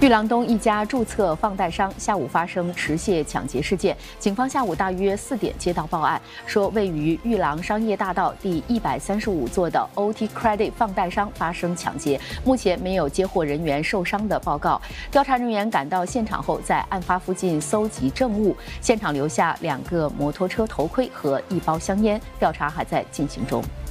玉郎东一家注册放贷商下午发生持械抢劫事件，警方下午大约4点接到报案，说位于玉郎商业大道第135座的 OT Credit 放贷商发生抢劫，目前没有接获人员受伤的报告。调查人员赶到现场后，在案发附近搜集证物，现场留下2个摩托车头盔和1包香烟，调查还在进行中。